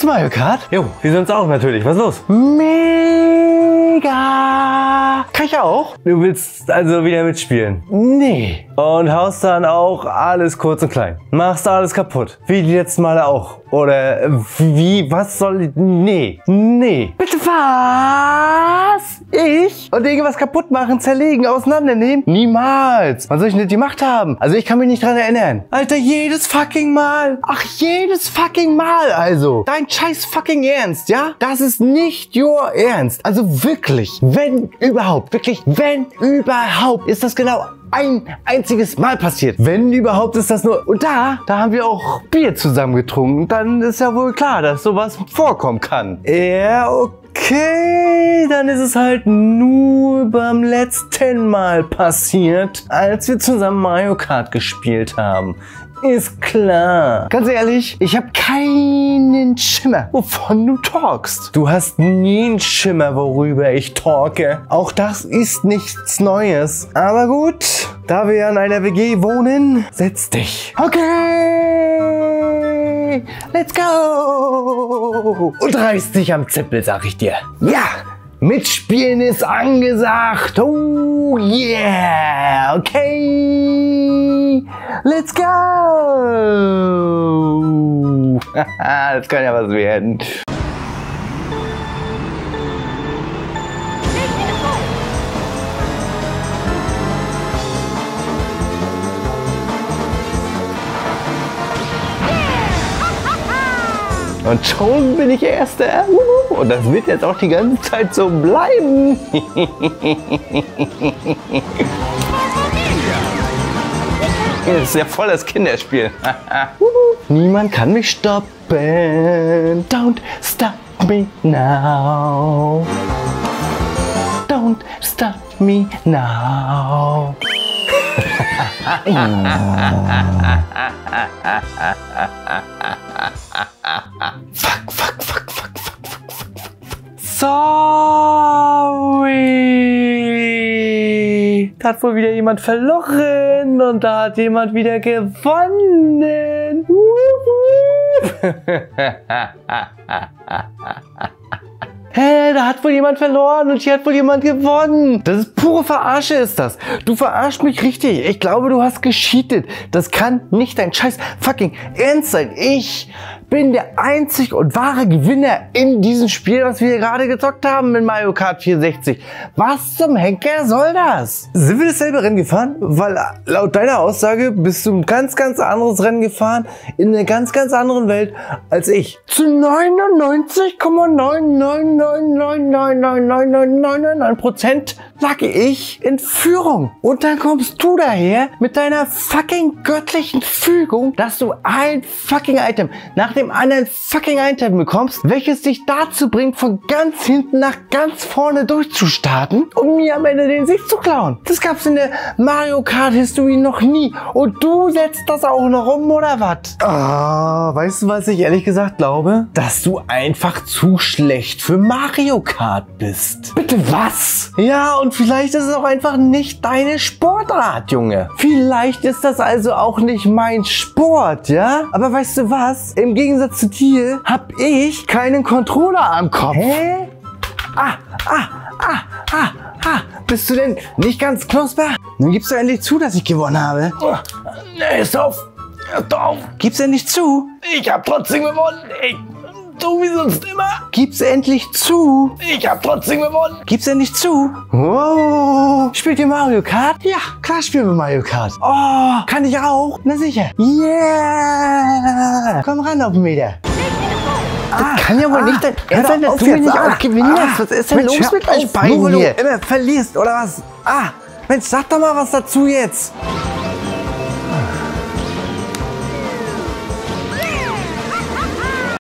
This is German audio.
Spielst du Mario Kart? Jo, wie sonst auch natürlich. Was ist los? Mega! Kann ich auch? Du willst also wieder mitspielen? Nee. Und haust dann auch alles kurz und klein. Machst alles kaputt. Wie die letzten Male auch. Oder wie, was soll ich? Nee. Nee. Bitte was? Ich? Und irgendwas kaputt machen, zerlegen, auseinandernehmen? Niemals. Was soll ich denn gemacht haben? Also ich kann mich nicht dran erinnern. Alter, jedes fucking Mal. Ach, jedes fucking Mal also. Dein scheiß fucking Ernst, ja? Das ist nicht your Ernst. Also wirklich, wenn überhaupt, wirklich, wenn überhaupt, ist das genau ein einziges Mal passiert. Wenn überhaupt ist das nur... Und da haben wir auch Bier zusammen getrunken. Dann ist ja wohl klar, dass sowas vorkommen kann. Ja, okay. Dann ist es halt nur beim letzten Mal passiert, als wir zusammen Mario Kart gespielt haben. Ist klar. Ganz ehrlich, ich habe keinen Schimmer, wovon du talkst. Du hast nie einen Schimmer, worüber ich talke. Auch das ist nichts Neues. Aber gut, da wir in einer WG wohnen, setz dich. Okay, let's go. Und reiß dich am Zippel, sag ich dir. Ja. Mitspielen ist angesagt. Oh yeah. Okay. Let's go. Das kann ja was werden. Und schon bin ich Erster. Und das wird jetzt auch die ganze Zeit so bleiben. Das ist ja voll das Kinderspiel. Niemand kann mich stoppen. Don't stop me now. Don't stop me now. Fuck. Sorry. Da hat wohl wieder jemand verloren und da hat jemand wieder gewonnen. Hä, da hat wohl jemand verloren und hier hat wohl jemand gewonnen. Das ist pure Verarsche, ist das. Du verarschst mich richtig. Ich glaube, du hast gecheatet. Das kann nicht dein scheiß fucking Ernst sein. Ich bin der einzig und wahre Gewinner in diesem Spiel, was wir hier gerade gezockt haben mit Mario Kart 64. Was zum Henker soll das? Sind wir dasselbe Rennen gefahren? Weil laut deiner Aussage bist du ein ganz anderes Rennen gefahren in einer ganz anderen Welt als ich. Zu 99,999999999% lag ich in Führung. Und dann kommst du daher mit deiner fucking göttlichen Fügung, dass du ein fucking Item nach dem anderen fucking Item bekommst, welches dich dazu bringt, von ganz hinten nach ganz vorne durchzustarten, um mir am Ende den Sieg zu klauen. Das gab's in der Mario Kart History noch nie. Und du setzt das auch noch um, oder was? Ah, weißt du, was ich ehrlich gesagt glaube? Dass du einfach zu schlecht für Mario Kart bist. Bitte was? Ja, und vielleicht ist es auch einfach nicht deine Sportart, Junge. Vielleicht ist das also auch nicht mein Sport, ja? Aber weißt du was? Im Gegensatz zu dir hab ich keinen Controller am Kopf. Hä? Bist du denn nicht ganz knusper? Nun gibst du endlich zu, dass ich gewonnen habe. Oh, nee, ist auf. Gib's endlich zu. Ich hab trotzdem gewonnen. So wie sonst immer. Gib's endlich zu. Ich hab trotzdem gewonnen. Gib's endlich zu. Oh, spielt ihr Mario Kart? Ja, klar spielen wir Mario Kart. Oh, kann ich auch? Na sicher. Yeah. Komm ran auf den Meter. Das kann ja wohl nicht dein Ernst sein, dass du mich nicht auch gewinnen lässt. Was ist denn los mit euch beiden hier? Nur weil du immer verlierst, oder was? Mensch, sag doch mal was dazu jetzt.